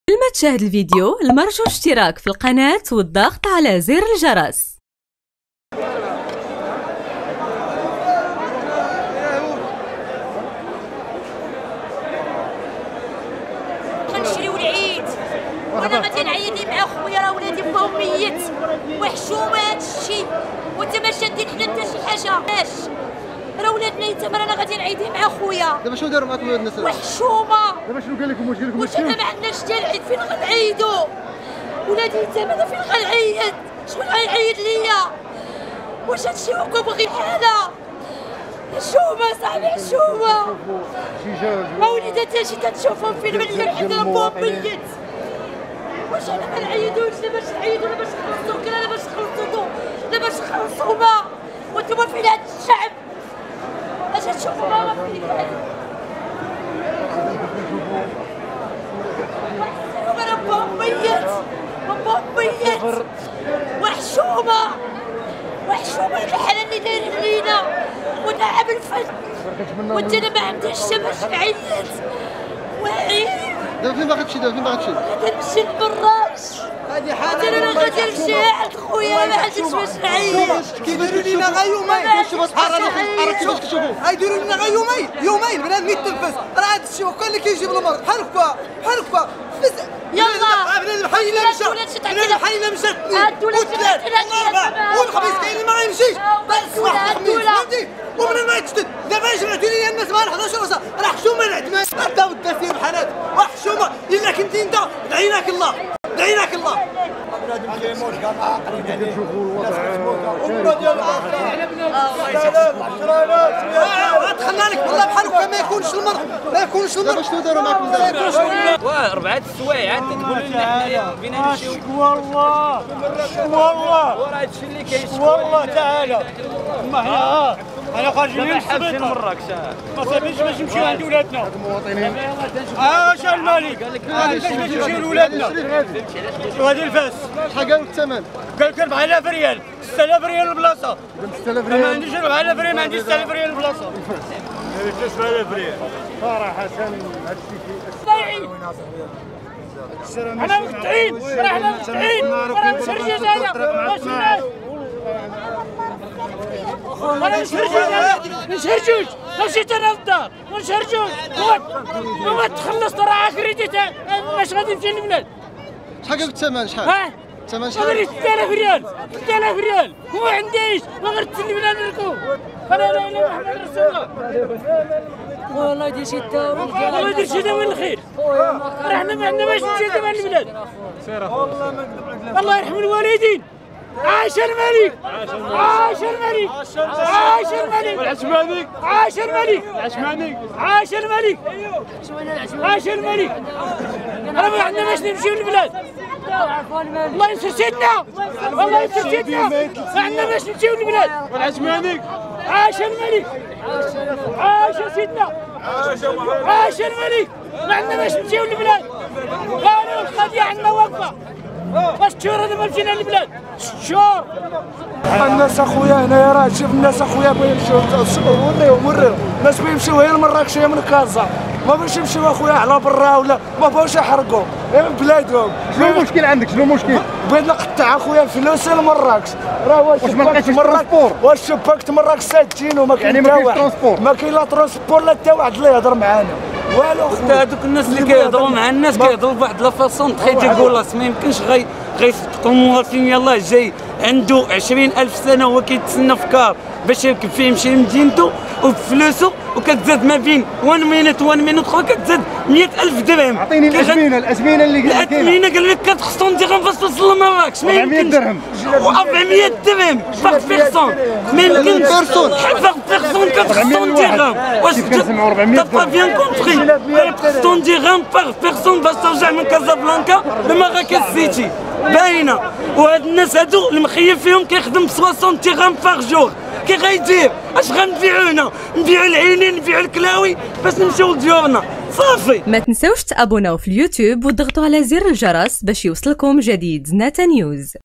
قبل ما تشاهد الفيديو المرجو الاشتراك في القناة والضغط على زر الجرس. غنشريو العيد وانا غادي نعيد مع خويا، راه ولادي بقاو ميت وحشومه هادشي وانت ما شادين حنا حتى شي حاجه. علاش راه ولادنا يتامى، انا غادي نعيد مع خويا. دابا شنو داروا معاكم ولاد الناس؟ وحشومه. دابا شنو قال لكم؟ واش قال لكم واش انا ما عندناش حتى العيد؟ فين غنعيدو؟ ولادي يتامى انا فين غنعيد؟ شكون غيعيد ليا؟ واش هادشي عقوب غير حاله؟ حشومه صاحبي، حشومه. وليداتي اجي تنشوفهم في المليون حنا بوهم ميت. واش انا ما نعيدوش؟ لا باش نعيدو، لا باش نخلصو كلا، لا باش نخلصو ضو، لا باش نخلصو ما. وانتوما فين هاد الشعب؟ اش تشوفوا ما فين هاد؟ انا بوهم ميت، بوهم ميت. وحشومه وحشومه الحاله اللي دايرين لينا ونعم الفن، وانت انا ما عنديش حتى باش نعيط. وعيد دابا فين باغي تمشي؟ غادي نمشي للبراش. هادي حاله انا غادي نمشي عند خويا، ما عنديش باش نعيط. كيديروا لينا غير يومين. شوفوا الصحراء راه كيفاش كتشوفوا. غيديروا لنا غير يومين بنادم يتنفس. راه هذا الشيء هو اللي كيجيب المرض. بحال هكا يلا بنادم حي الا مشى، بنادم حي الا مشات والثلاث والاربع والخميس كاين اللي ما غيمشيش. الصباح الخميس فهمتي، ومن ما يتشدد. دابا جمعتوا لي الناس مع 11 وصا، راه حشومه العتمان. انت والدسير بحال هذا وحشومه. الا كنتي انت دعيناك الله، دعيناك الله. دخلنا لك والله بحال هكا ما يكونش المرض، ما يكونش المرض. دابا شنو داروا معاكم دابا؟ 4 السوايع تقولوا لنا حنايا بينا نمشيو. والله وراه هادشي اللي كيشكو والله تعالى ما حنا انا خارجين من حابسين السبيطار مراكش. ما صافيش باش نمشيو عند ولادنا. المواطنين شا الملك باش نمشيو لولادنا. وهذه الفاس شحال قالوا الثمن؟ قال لك 4000 ريال، 6000 ريال البلاصه. 6000 ما ريال. عنديش 4000 ريال، ما عنديش 6000 ريال البلاصه. 9000 ريال صراحه هادشي انا مقطعين، راه حنا مقطعين، راه مشرجين انا ما نشرجوش. مشيت انا للدار ما نشرجوش. وما تخلصت راه كريديت باش غادي نمشي للبلاد. شحال قالوا الثمن؟ شحال؟ الثمن ما شحال؟ غير 6000 ريال، 6000 ريال وما عنديش. ما غير للبلاد نركب. انا لا اله الا محمد رسول الله. والله يدير شي داوي، الله يدير شي داوي الخير. راه حنا ما عندنا باش نمشيو دابا للبلاد. الله يرحم الوالدين. عاش الملك، عاش الملك، عاش الملك، العشماني، عاش الملك، العشماني، عاش الملك، عاش الملك. راه ما عندنا باش نمشيو للبلاد. الله ينصر سيدنا، والله ينصر سيدنا. ما عندنا باش نمشيو للبلاد. العشماني، عاش الملك، عاش سيدنا، عاش الملك. ما عندنا باش نمشيو للبلاد. قالوا القضيه عندنا واقفه. واش شهور هذا ما مشينا للبلاد؟ 6 شهور. الناس اخويا هنايا راه شوف الناس اخويا بغاو يمشيو وريهم الناس بغاو يمشيو غير لمراكش من كازا، ما بغاوش يمشيو اخويا على برا ولا ما بغاوش يحرقوا بلادهم. شنو المشكل عندك؟ شنو المشكل؟ بغيت نقطع اخويا الفلوس لمراكش. راه واش ما لقيتش ترونسبور؟ واش شباكت مراكش سادين وما كاين يعني ما كاينش ترونسبور؟ ما كاين لا ترونسبور لا حتى واحد اللي يهضر معانا والو اخويا. هذوك الناس اللي كيهضروا مع الناس كيهضروا بواحد لا فاصون تخيل تيقول ما يمكنش غيصدقوا المواطنين. يلاه جاي عنده 20,000 سنه وهو كيتسنى في كار باش يركب فيه يمشي لمدينته وبفلوسه، وكتزاد ما بين 1 مينوت اخرى كتزاد 100,000 درهم. عطيني الازمنه اللي قال لك الازمنه قال لك كتخصهم ديرهم باش توصل لمراكش. ما 400 يمكنش. درهم 400 درهم باغ بيرسون. ما يمكنش باغ بيرسون كتخصهم ديرهم. واش كنسمعوا 400 دابا بيان كومبري كتخصهم ديرهم باغ بيرسون باش ترجع من كازابلانكا لمراكش سيتي باينه. وهاد الناس هادو المخيف فيهم كيخدم ب 60 درهم باغ جور. كي غيدير؟ اش غنبيعو هنا؟ نبيعو العينين، نبيعو الكلاوي باش نمشيو لديورنا صافي. ما تنساوش تابوناو في اليوتيوب وتضغطوا على زر الجرس باش يوصلكم جديد زناتة نيوز.